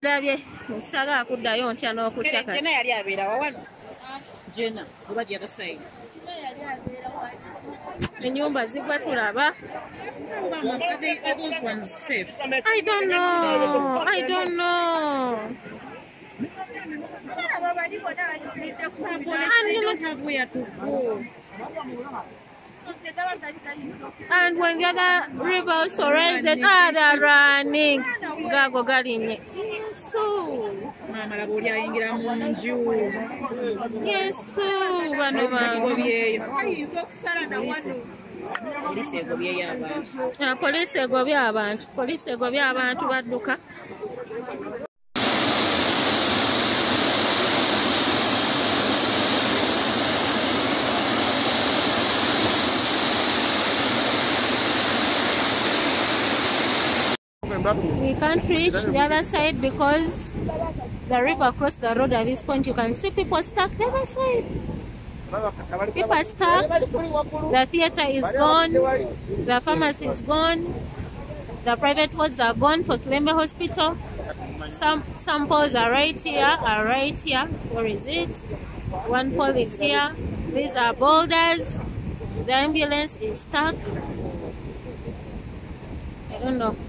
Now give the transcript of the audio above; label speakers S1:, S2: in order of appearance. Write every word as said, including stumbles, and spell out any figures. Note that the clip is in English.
S1: Ndabye musala akuddayo ntya n'okutya kati.
S2: Jenna yali abeera wawano. Jenna oba the other side.
S1: Ennyumba zigwa tulaba.
S2: Are they, are those ones safe?
S1: I don't know. I don't know.
S2: And they don't have where to go.
S1: And when the other river also rises, ah, they're running. Gago galinye. Yesu.
S2: Mama la boli ayingira mu nju.
S1: Yesu. Bano bantu.
S2: Police egobye abantu.
S1: Ah, police egobye abantu. Police egobye abantu badduka. We can't reach the other side because the river crossed the road at this point. You can see people stuck the other side. People are stuck. The theater is gone. The pharmacy is gone. The private wards are gone for Kilembe Hospital. Some samples are right here, are right here. Where is it? One pole is here. These are boulders. The ambulance is stuck. I don't know.